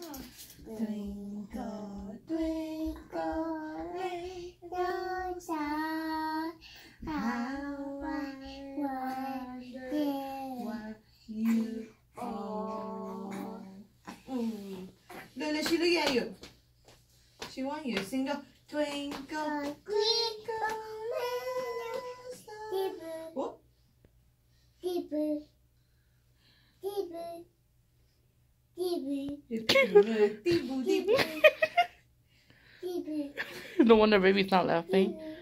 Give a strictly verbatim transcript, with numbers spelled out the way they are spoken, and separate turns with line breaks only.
Twinkle, twinkle, little star, how I wonder what you are. Mm. Look, look, she look at you. She want you to sing the twinkle, twinkle, little star. What?
Deeper, deeper, deeper,
Deeper, deeper.
deeper.
No wonder baby's not laughing.